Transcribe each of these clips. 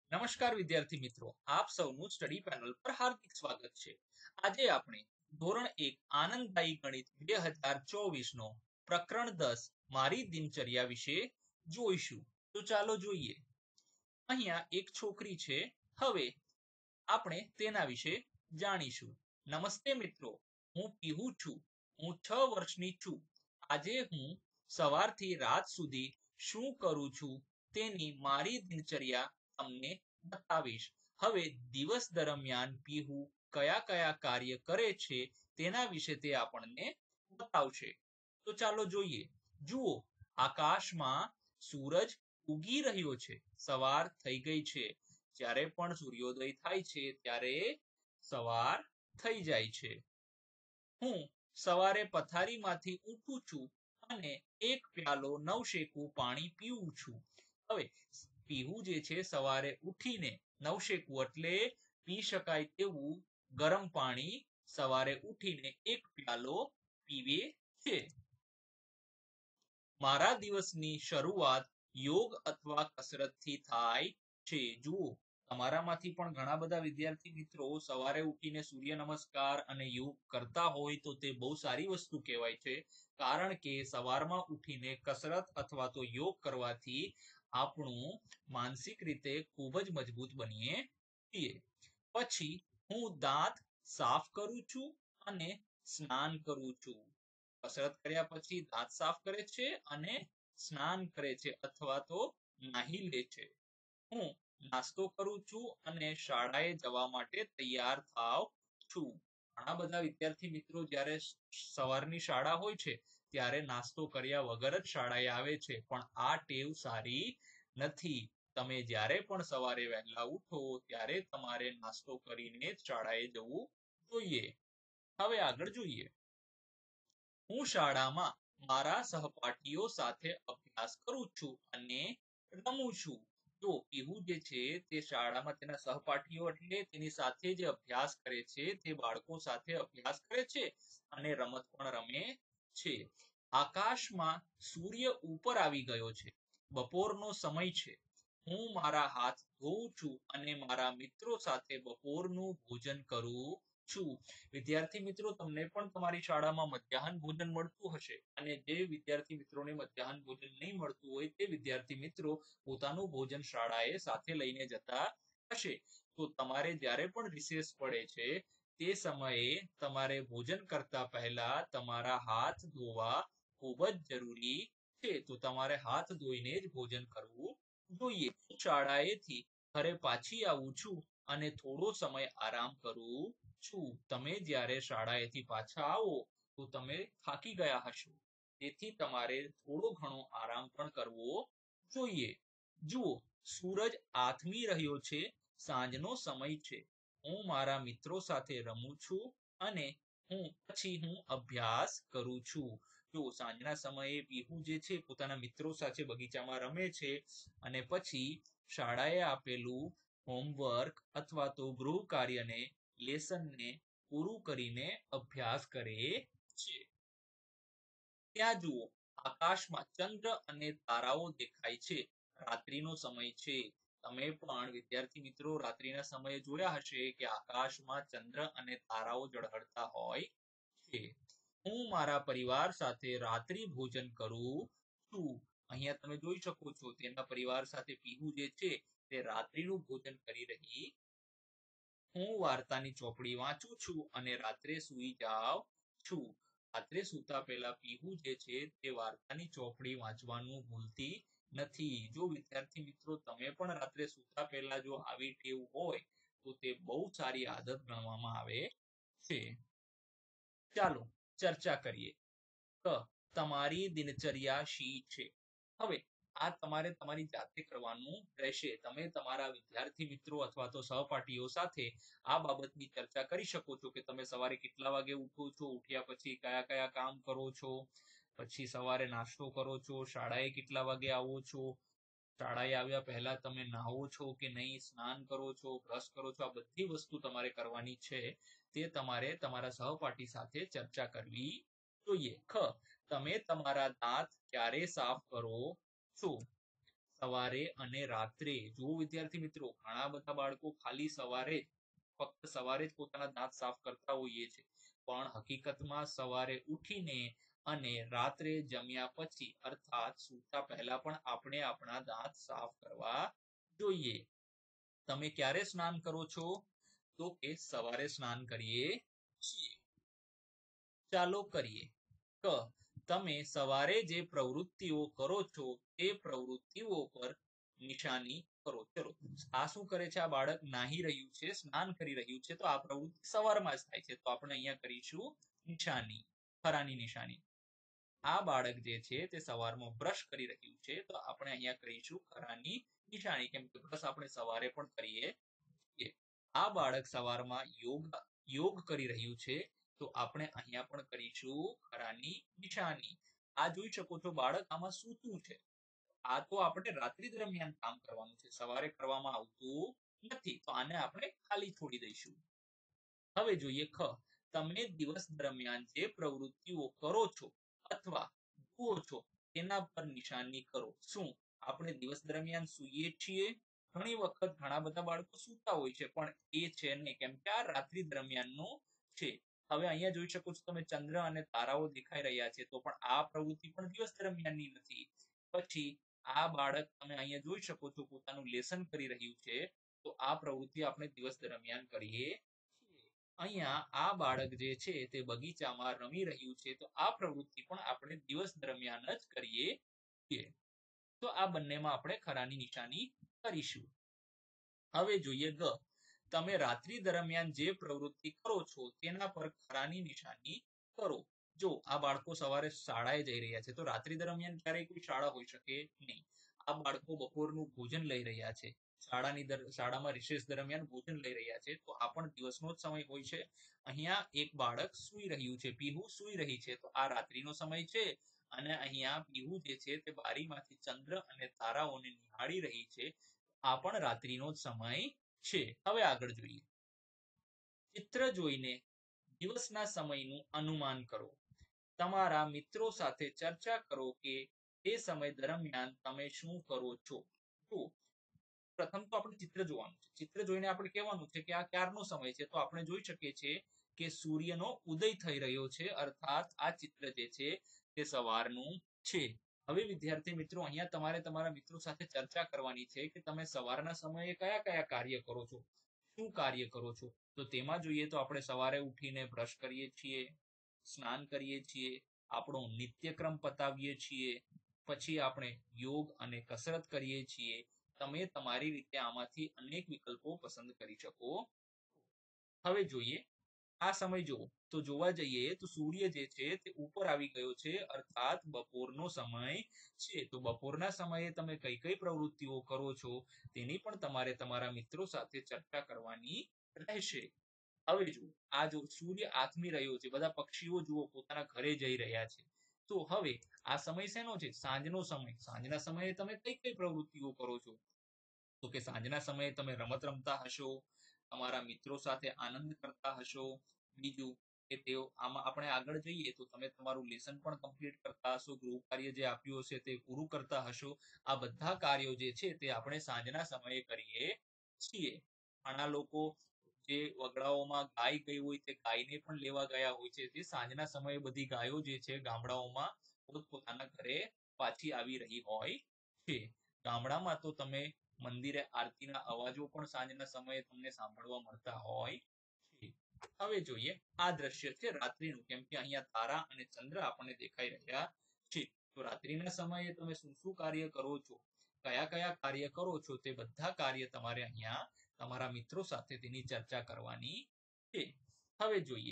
નમસ્કાર વિદ્યાર્થી મિત્રો, આપ સૌનું સ્ટડી પેનલ પર હાર્દિક સ્વાગત છે. આજે આપણે ધોરણ 1 આનંદદાયી ગણિત 2024 નો પ્રકરણ 10 મારી દિનચર્યા વિશે જોઈશું. તો ચાલો જોઈએ. અહીંયા એક છોકરી છે. હવે આપણે તેના વિશે જાણીશું. નમસ્તે મિત્રો, હું પીહુ છું. હું 6 વર્ષની છું. આજે હું સવારથી રાત સુધી શું કરું છું તેની મારી દિનચર્યા તમને બતાવીશ. હવે દિવસ દરમિયાન પીહુ કયા કયા કાર્ય કરે છે તેના વિશે તે આપણને બતાવશે. તો ચાલો જોઈએ. જુઓ, આકાશમાં સૂરજ ઉગી રહ્યો છે. સવાર થઈ ગઈ છે. જ્યારે પણ સૂર્યોદય થાય છે ત્યારે સવાર થઈ જાય છે. હું સવારે પથારીમાંથી ઉઠું છું અને એક પ્યાલો નવશેકું પાણી પીવું છું. હવે પીહુ જે છે સવારે ઉઠીને નવશેકું એટલે પી શકાય તેવું ગરમ પાણી સવારે ઉઠીને એક પ્યાલો પીવે છે. મારા દિવસની શરૂઆત યોગ અથવા કસરતથી થાય છે. જુઓ, તમારામાંથી પણ ઘણા બધા વિદ્યાર્થી મિત્રો સવારે ઉઠીને સૂર્ય નમસ્કાર અને યોગ કરતા હોય તો તે બહુ સારી વસ્તુ કહેવાય છે. કારણ કે સવારમાં ઉઠીને કસરત અથવા તો યોગ કરવાથી આપણું માનસિક રીતે ખૂબ જ મજબૂત બનીએ છીએ. પછી હું દાંત સાફ કરું છું અને સ્નાન કરું છું. કસરત કર્યા પછી દાંત સાફ કરે છે અને સ્નાન કરે છે અથવા તો નાહી લે છે. હું નાસ્તો કરું છું અને શાળાએ જવા માટે તૈયાર થાવ છું. ઘણા બધા વિદ્યાર્થી મિત્રો જ્યારે સવારની શાળા હોય છે ત્યારે નાસ્તો કર્યા વગર જ શાળાએ આવે છે, પણ આ ટેવ સારી નથી. તમે જ્યારે પણ સવારે વહેલા ઉઠો ત્યારે તમારે નાસ્તો કરીને શાળાએ જવું જોઈએ. હવે આગળ જોઈએ. હું શાળામાં મારા સહપાઠીઓ સાથે અભ્યાસ કરું છું અને રમું છું. તો પીહુ જે છે તે શાળામાં તેના સહપાઠીઓ એટલે તેની સાથે જે અભ્યાસ કરે છે તે બાળકો સાથે અભ્યાસ કરે છે અને રમત પણ રમે છે. આકાશમાં સૂર્ય ઉપર આવી ગયો છે. બપોરનો સમય છે. હું મારા હાથ ધોઉં છું અને મારા મિત્રો સાથે બપોરનું ભોજન કરું છું. વિદ્યાર્થી મિત્રો, તમને પણ તમારી શાળામાં મધ્યાહન ભોજન મળતું હશે અને જે વિદ્યાર્થી મિત્રોને મધ્યાહન ભોજન નહીં મળતું હોય તે વિદ્યાર્થી મિત્રો પોતાનું ભોજન શાળાએ સાથે લઈને જતા હશે. તો તમારે જ્યારે પણ રિસેસ પડે છે તે સમયે તમારે ભોજન કરતા પહેલા તમારા હાથ ધોવા ખૂબ જ જરૂરી છે. તો તમારે હાથ ધોઈને જ ભોજન કરવું જોઈએ. શાળાએથી ઘરે પાછી આવું છું અને થોડો સમય આરામ કરું છું. તમે જ્યારે શાળાએથી પાછા આવો તો તમે થાકી ગયા હશો, તેથી તમારે થોડો ઘણો આરામ પણ કરવો જોઈએ. જુઓ, સૂરજ આથમી રહ્યો છે. સાંજનો સમય છે. હું મારા મિત્રો સાથે રમું છું અને પછી હું અભ્યાસ કરું છું. જો સાંજના સમયે પીહુ જે છે પોતાના મિત્રો સાથે બગીચામાં રમે છે અને પછી શાળાએ આપેલું હોમવર્ક અથવા તો ગૃહ કાર્યને લેસનને પૂરું કરીને અભ્યાસ કરે છે. ત્યાં જુઓ, આકાશમાં ચંદ્ર અને તારાઓ દેખાય છે. રાત્રિનો સમય છે. તમે પણ વિદ્યાર્થી મિત્રો રાત્રિના સમયે જોયા હશે કે આકાશમાં ચંદ્ર અને તારાઓ ઝળહળતા હોય છે. હું મારા પરિવાર સાથે રાત્રિ ભોજન કરું છું. અહીંયા તમે જોઈ શકો છો તેના પરિવાર સાથે પીહુ જે છે તે રાત્રિનું ભોજન કરી રહી. હું વાર્તાની ચોપડી વાંચું છું અને રાત્રે સૂઈ જાઉં છું. રાત્રે સૂતા પહેલા પીહુ જે છે તે વાર્તાની ચોપડી વાંચવાનું ભૂલતી નથી. જો વિદ્યાર્થી મિત્રો તમે પણ રાત્રે સૂતા પહેલા જો આવી ટેવ હોય તો તે બહુ સારી આદત ગણવામાં આવે છે. ચાલો ચર્ચા કરીએ. તમારી દિનચર્યા શી છે? હવે આ તમારે તમારી જાતે કરવાનું રહેશે. તમે તમારા વિદ્યાર્થી મિત્રો અથવા તો સહપાઠીઓ સાથે આ બાબતની ચર્ચા કરી શકો છો કે તમે સવારે કેટલા વાગે ઉઠો છો, ઉઠ્યા પછી કયા કયા કામ કરો છો, પછી સવારે નાસ્તો કરો છો, શાળાએ કેટલા વાગે આવો છો, શાળાએ આવ્યા પહેલા તમે નાહો છો કે નહીં, સ્નાન કરો છો, બ્રશ કરો છો. આ બધી વસ્તુ તમારે કરવાની છે. તે તમારે તમારા સહપાઠી સાથે ચર્ચા કરવી જોઈએ. તમે તમારા દાંત ક્યારે સાફ કરો છો? સવારે અને રાત્રે. જો વિદ્યાર્થી મિત્રો ઘણા બધા બાળકો ખાલી સવારે ફક્ત સવારે જ પોતાના દાંત સાફ કરતા હોઈએ છે, પણ હકીકતમાં સવારે ઉઠીને અને રાત્રે જમ્યા પછી અર્થાત સૂતા પહેલા પણ આપણે આપણા દાંત સાફ કરવા જોઈએ. તમે ક્યારે સ્નાન કરો છો? તો કે સવારે સ્નાન કરીએ છીએ. ચાલો કરીએ. તમે સવારે જે પ્રવૃત્તિઓ કરો છો તે પ્રવૃત્તિઓ પર નિશાની કરો. ચલો, આ શું કરે છે? આ બાળક નાહી રહ્યું છે, સ્નાન કરી રહ્યું છે, તો આ પ્રવૃત્તિ સવારમાં જ થાય છે, તો આપણે અહીંયા કરીશું નિશાની, ખરાની નિશાની. આ બાળક જે છે તે સવારમાં બ્રશ કરી રહ્યું છે, તો આપણે અહીંયા કરીશું ખરાની નિશાની, કેમ કે બ્રશ આપણે સવારે પણ કરીએ છીએ. આ બાળક સવારમાં યોગ કરી રહ્યું છે, તો આપણે અહીંયા પણ કરીશું ખરાની નિશાની. આ જોઈ શકો છો, બાળક આમાં સૂતું છે. આ તો આપણે રાત્રિ દરમિયાન કામ કરવાનું છે, સવારે કરવામાં આવતું નથી, તો આને આપણે ખાલી છોડી દઈશું. હવે જોઈએ ખ. તમે દિવસ દરમિયાન જે પ્રવૃત્તિઓ કરો છો અથવા જુઓ છો તેના પર નિશાની કરો. શું આપણે દિવસ દરમિયાન સૂઈએ છીએ? ઘણી વખત ઘણા બધા બાળકો સૂતા હોય છે, પણ એ છે નહીં, કેમ કે આ રાત્રિ દરમિયાનનું છે. હવે અહીંયા જોઈ શકો છો તમે, ચંદ્ર અને તારાઓ દેખાઈ રહ્યા છે, તો પણ આ પ્રવૃત્તિ પણ દિવસ દરમિયાનની નથી. પછી આ બાળક તમે અહીંયા જોઈ શકો છો પોતાનું લેસન કરી રહ્યું છે, તો આ પ્રવૃત્તિ આપણે દિવસ દરમિયાન કરીએ છીએ. અહીંયા આ બાળક જે છે તે બગીચામાં રમી રહ્યું છે, તો આ પ્રવૃત્તિ પણ આપણે દિવસ દરમિયાન જ કરીએ છીએ. તો આ બંનેમાં આપણે ખરાની નિશાની કરીશું. હવે જોઈએ ગ. તમે રાત્રિ દરમિયાન જે પ્રવૃત્તિ કરો છો તેના પર ખરાની નિશાની કરો. જો આ બાળકો સવારે શાળાએ જઈ રહ્યા છે, તો રાત્રિ દરમિયાન ક્યારેય કોઈ શાળા હોઈ શકે નહીં. આ બાળકો બપોરનું ભોજન લઈ રહ્યા છે, શાળામાં રિસેસ દરમિયાન ભોજન લઈ રહ્યા છે, તો આ પણ દિવસનો જ સમય હોય છે. અહીંયા એક બાળક સૂઈ રહ્યું છે, પીહુ સૂઈ રહી છે, તો આ રાત્રિનો સમય છે. અને અહીંયા પીહુ જે છે તે બારીમાંથી ચંદ્ર અને તારાઓને નિહાળી રહી છે, આ પણ રાત્રિનો જ સમય છે. હવે આગળ જોઈએ. ચિત્ર જોઈને દિવસના સમયનું અનુમાન કરો. તમારા મિત્રો સાથે ચર્ચા કરો કે તે સમય દરમિયાન તમે શું કરો છો. તો પ્રથમ તો આપણે ચિત્ર જોવાનું છે. ચિત્ર જોઈને આપણે કહેવાનું છે કે આ ક્યારનો સમય છે, તો આપણે જોઈ શકીએ છીએ કે સૂર્યનો ઉદય થઈ રહ્યો છે, અર્થાત આ ચિત્ર જે છે તે સવારનું છે. હવે વિદ્યાર્થી મિત્રો, અહીંયા તમારે તમારા મિત્રો સાથે ચર્ચા કરવાની છે કે તમે સવારના સમયે કયા કયા કાર્ય કરો છો, શું કાર્ય કરો છો. તો તેમાં જોઈએ તો આપણે સવારે ઉઠીને બ્રશ કરીએ છીએ, સ્નાન કરીએ છીએ, આપણો નિત્યક્રમ પતાવીએ છીએ, પછી આપણે યોગ અને કસરત કરીએ છીએ. તમે તમારી રીતે આમાંથી અનેક વિકલ્પો પસંદ કરી શકો. હવે જોઈએ આ સમય જુઓ, તો જોવા જઈએ તો સૂર્ય જે છે તે ઉપર આવી ગયો છે, અર્થાત બપોરનો સમય છે. તો બપોરના સમયે તમે કઈ કઈ પ્રવૃત્તિઓ કરો છો તેની પણ તમારે તમારા મિત્રો સાથે ચર્ચા કરવાની રહેશે. હવે જુઓ, આ જો સૂર્ય આથમી રહ્યો છે, બધા પક્ષીઓ જુઓ પોતાના ઘરે જઈ રહ્યા છે. તો હવે આ સમય શેનો છે? સાંજનો સમય. સાંજના સમયે તમે કઈ કઈ પ્રવૃત્તિઓ કરો છો? તો કે સાંજના સમયે તમે રમત રમતા હશો, તમારા મિત્રો સાથે આનંદ કરતા હશો. બીજું કે તેઓ આમાં આપણે આગળ જઈએ તો તમે તમારું લેસન પણ કમ્પ્લીટ કરતા હશો, ગૃહ કાર્ય જે આપ્યું હશે તે પૂરું કરતા હશો. આ બધા કાર્યો જે છે તે આપણે સાંજના સમયે કરીએ છીએ. ઘણા લોકો જે વગડાઓમાં ગાય ગઈ હોય તે ગાયને પણ લેવા ગયા હોય છે. તે સાંજના સમયે બધી ગાયો જે છે ગામડાઓમાં પોતપોતાના ઘરે પાછી આવી રહી હોય છે. ગામડામાં તો તમે મંદિરે આરતીના અવાજો પણ સાંજના સમયે તમને સાંભળવા મળતા હોય છે. હવે જોઈએ આ દ્રશ્ય છે રાત્રિનું, કેમ કે અહીંયા તારા અને ચંદ્ર આપણને દેખાઈ રહ્યા છે. તો રાત્રિના સમયે તમે શું શું કાર્ય કરો છો, કયા કયા કાર્ય કરો છો, તે બધા કાર્ય તમારે અહીંયા તમારા મિત્રો સાથે તેની ચર્ચા કરવાની છે. હવે જોઈએ,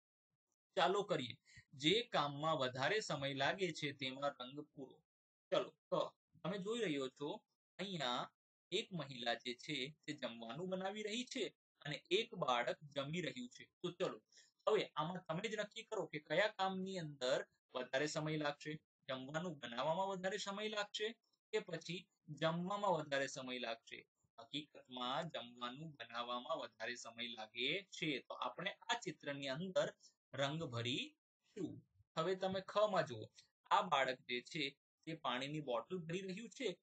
ચાલો કરીએ. જે કામમાં વધારે સમય લાગે છે તેમાં રંગ પૂરો. ચલો, તમે જોઈ રહ્યો છો અહીંયા એક મહિલા જે છે તે જમવાનું બનાવી રહી છે અને એક બાળક જમી રહ્યું છે. તો ચલો હવે આમાં તમે જ નક્કી કરો કે કયા કામની અંદર વધારે સમય લાગશે. જમવાનું બનાવવામાં વધારે સમય લાગશે કે પછી જમવામાં વધારે સમય લાગશે? હકીકતમાં જમવાનું બનાવવામાં વધારે સમય લાગે છે. તો આપણે આ ચિત્રની અંદર રંગ ભરીશું. હવે તમે ખ માં જુઓ, આ બાળક જે છે તે પાણીની બોટલ ભરી રહ્યું છે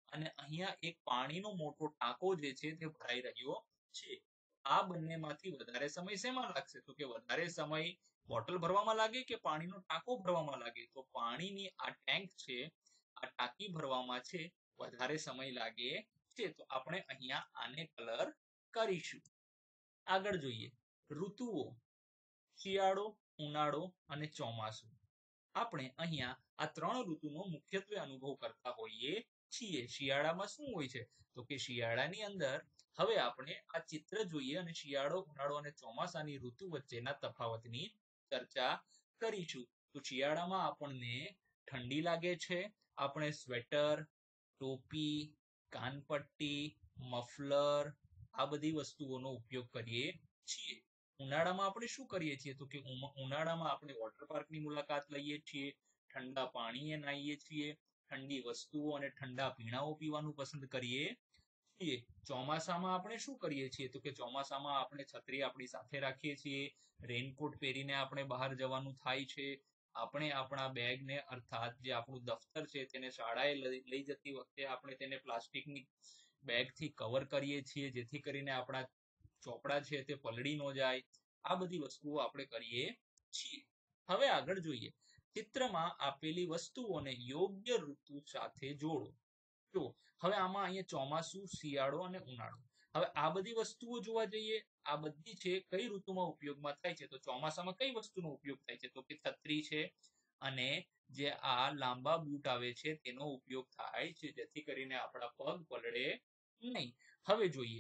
અને અહીંયા એક પાણીનો મોટો ટાંકો જે છે તે ભરાઈ રહ્યો છે. આ બંનેમાંથી વધારે સમય શેમાં લાગશે? તો કે વધારે સમય બોટલ ભરવામાં લાગે કે પાણીનો ટાંકો ભરવામાં લાગે? તો પાણીની આ ટેન્ક છે, આ ટાંકી ભરવામાં છે વધારે સમય લાગે છે. તો આપણે અહીંયા આને કલર કરીશું. આગળ જોઈએ ઋતુઓ, શિયાળો, ઉનાળો અને ચોમાસું. આપણે અહીંયા આ ત્રણ ઋતુનો મુખ્યત્વે અનુભવ કરતા હોઈએ છીએ. શિયાળામાં શું હોય છે? તો કે શિયાળાની અંદર હવે આપણે આ ચિત્ર જોઈએ અને શિયાળો, ઉનાળો અને ચોમાસાની ઋતુ વચ્ચેના તફાવતની ચર્ચા કરીશું. તો શિયાળામાં આપણને ઠંડી લાગે છે, આપણે સ્વેટર, ટોપી, કાનપટ્ટી, મફલર આ બધી વસ્તુઓનો ઉપયોગ કરીએ છીએ. ઉનાળામાં આપણે શું કરીએ છીએ? તો કે ઉનાળામાં આપણે વોટર પાર્કની મુલાકાત લઈએ છીએ, ઠંડા પાણીએ નાહીએ છીએ, ઠંડી વસ્તુઓ અને ઠંડા પીણાઓ પીવાનું પસંદ કરીએ છીએ. ચોમાસામાં આપણે શું કરીએ છીએ? તો કે ચોમાસામાં આપણે છત્રી આપણી સાથે રાખીએ છીએ, રેનકોટ પહેરીને આપણે બહાર જવાનું થાય છે. આપણે આપણા બેગને અર્થાત જે આપણું દફતર છે તેને શાળાએ લઈ જતી વખતે આપણે તેને પ્લાસ્ટિકની બેગથી કવર કરીએ છીએ, જેથી કરીને આપણા ચોપડા છે તે પલળી ન જાય. આ બધી વસ્તુઓ આપણે કરીએ છીએ. હવે આગળ જોઈએ ચિત્રમાં આપેલી વસ્તુઓને યોગ્ય ઋતુ સાથે જોડો. જો હવે આમાં અહીંયા ચોમાસું, શિયાળો અને ઉનાળો. હવે આ બધી વસ્તુઓ જોવા જઈએ, આ બધી છે કઈ ઋતુમાં ઉપયોગમાં થાય છે? તો ચોમાસામાં કઈ વસ્તુનો ઉપયોગ થાય છે? તો કે છત્રી છે અને જે આ લાંબા બૂટ આવે છે તેનો ઉપયોગ થાય છે, જેથી કરીને આપણા પગ પલળે નહીં. હવે જોઈએ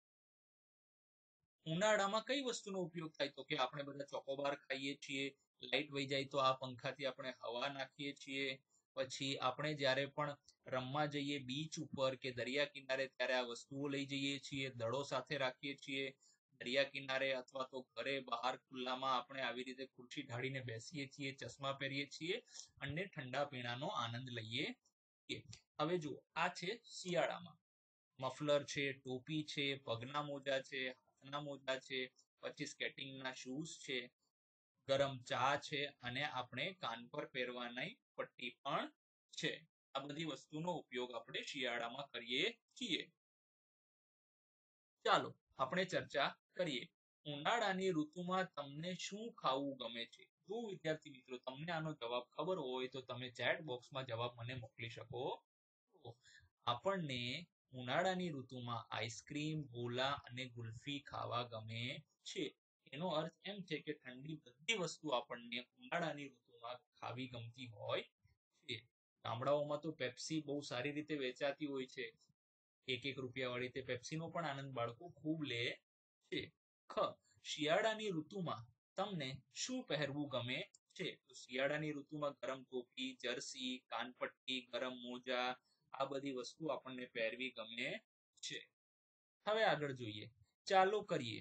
ઉનાળામાં કઈ વસ્તુનો ઉપયોગ થાય? તો કે આપણે બધા ચોકોબાર ખાઈએ છીએ, લાઈટ વહી જાય તો આ પંખાથી આપણે હવા નાખીએ છીએ. પછી આપણે જ્યારે પણ રમવા જઈએ બીચ ઉપર કે દરિયા કિનારે ત્યારે આ વસ્તુઓ લઈ જઈએ છીએ, દડો સાથે રાખીએ છીએ. દરિયા કિનારે અથવા તો ઘરે બહાર ખુલ્લામાં આપણે આવી રીતે ખુરશી ઢાળીને બેસીએ છીએ, ચશ્મા પહેરીએ છીએ અને ઠંડા પીણાનો આનંદ લઈએ છીએ. હવે જુઓ આ છે શિયાળામાં. મફલર છે, ટોપી છે, પગના મોજા છે, હાથના મોજા છે, પછી સ્કેટિંગના શૂઝ છે, ગરમ ચા છે અને આપણે કાન પર પહેરવાની પટ્ટી પણ છે. આ બધી વસ્તુનો ઉપયોગ આપણે શિયાળામાં કરીએ છીએ. ચાલો આપણે ચર્ચા કરીએ. ઉનાળાની ઋતુમાં તમને શું ખાવું ગમે છે? જો વિદ્યાર્થી મિત્રો તમને આનો જવાબ ખબર હોય તો તમે ચેટ બોક્સમાં જવાબ મને મોકલી શકો. આપણને ઉનાળાની ઋતુમાં આઈસ્ક્રીમ, ગોલા અને ગુલ્ફી ખાવા ગમે છે. એનો અર્થ એમ છે કે ઠંડી બધી વસ્તુ આપણને ઉનાળાની ઋતુમાં ખાવી ગમતી હોય છે. ગામડાઓમાં તો પેપ્સી બહુ સારી રીતે વેચાતી હોય છે. 1-1 રૂપિયા વાળી તે પેપ્સીનો પણ આનંદ બાળકો ખૂબ લે છે. શિયાળાની ઋતુમાં તમને શું પહેરવું ગમે છે? તો શિયાળાની ઋતુમાં ગરમ ટોપી, જર્સી, કાનપટ્ટી, ગરમ મોજા આ બધી વસ્તુ આપણને પહેરવી ગમે છે. હવે આગળ જોઈએ. ચાલો કરીએ.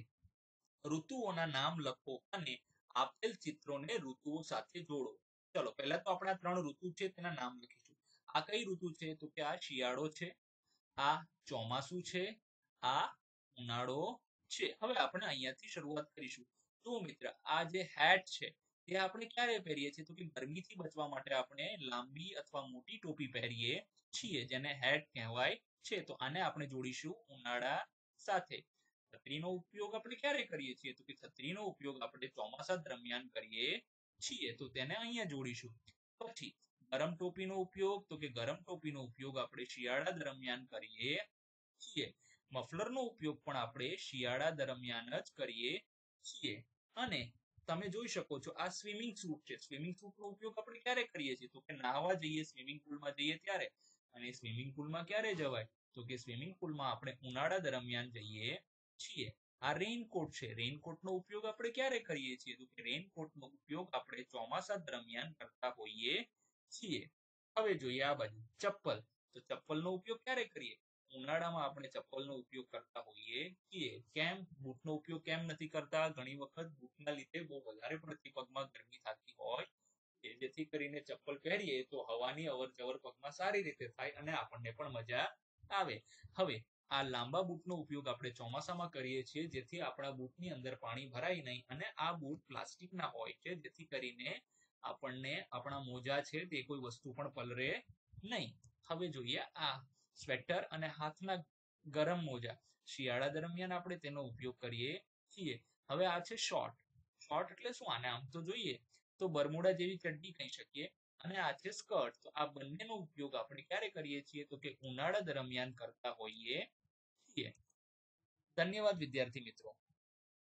ઋતુઓના નામ લખો અને આપેલ ચિત્રોને ઋતુઓ સાથે જોડો. ચલો પહેલા તો આપણે આ 3 ઋતુ છે તેના નામ લખીશું. આ કઈ ઋતુ છે? તો કે આ શિયાળો છે, આ ચોમાસું છે, આ ઉનાળો છે. હવે આપણે અહીંયાથી શરૂઆત કરીશું. તો મિત્ર આ જે હેટ છે તે આપણે ક્યારે પહેરીએ છીએ? તો કે ગરમીથી બચવા માટે આપણે લાંબી અથવા મોટી ટોપી પહેરીએ છીએ, જેને હેટ કહેવાય છે. તો આને આપણે જોડીશું ઉનાળા સાથે. છત્રીનો ઉપયોગ આપણે ક્યારે કરીએ છીએ? તો કે છત્રીનો ઉપયોગ આપણે ચોમાસા દરમિયાન કરીએ છીએ, તો તેને અહીંયા જોડીશું. પછી ગરમ ટોપીનો ઉપયોગ, તો કે ગરમ ટોપીનો ઉપયોગ આપણે શિયાળા દરમિયાન કરીએ છીએ. મફલરનો ઉપયોગ પણ આપણે શિયાળા દરમિયાન જ કરીએ છીએ. અને તમે જોઈ શકો છો આ સ્વિમિંગ સૂટ છે. સ્વિમિંગ સૂટનો ઉપયોગ આપણે ક્યારે કરીએ છીએ? તો કે નાહવા જઈએ, સ્વિમિંગ પુલમાં જઈએ ત્યારે. અને સ્વિમિંગ પુલમાં ક્યારે જવાય? તો કે સ્વિમિંગ પુલમાં આપણે ઉનાળા દરમિયાન જઈએ છીએ. આ રેઇનકોટ છે. રેઇનકોટનો ઉપયોગ આપણે ક્યારે કરીએ છીએ? તો કે રેઇનકોટનો ઉપયોગ આપણે ચોમાસા દરમિયાન કરતા હોઈએ છીએ. હવે જોઈએ આ બાજુ ચપ્પલ. તો ચપ્પલનો ઉપયોગ ક્યારે કરીએ? ઉનાળામાં આપણે ચપ્પલનો ઉપયોગ કરતા હોઈએ છીએ. કેમ બૂટનો ઉપયોગ કેમ નથી કરતા? ઘણી વખત બૂટના લીધે બહુ વધારે પડતી પગમાં ગરમી થતી હોય, જેથી કરીને ચપ્પલ પહેરીએ તો હવાની અવર જવર પગમાં સારી રીતે થાય અને આપણને પણ મજા આવે. હવે આ લાંબા બૂટનો ઉપયોગ આપણે ચોમાસામાં કરીએ છીએ, જેથી આપણા બૂટની અંદર પાણી ભરાય નહીં અને આ બૂટ પ્લાસ્ટિકના હોય છે, જેથી કરીને આપણને આપણા મોજા છે તે કોઈ વસ્તુ પણ પલરે નહીં. હવે જોઈએ આ સ્વેટર અને હાથના ગરમ મોજા શિયાળા દરમિયાન આપણે તેનો ઉપયોગ કરીએ છીએ. હવે આ છે શોર્ટ. શોર્ટ એટલે શું? આને આમ તો જોઈએ તો બરમુડા જેવી ચડ્ડી કહી શકીએ, અને આ છે સ્કર્ટ. તો આ બંનેનો ઉપયોગ આપણે ક્યારે કરીએ છીએ? તો કે ઉનાળા દરમિયાન કરતા હોઈએ છીએ. ધન્યવાદ વિદ્યાર્થી મિત્રો.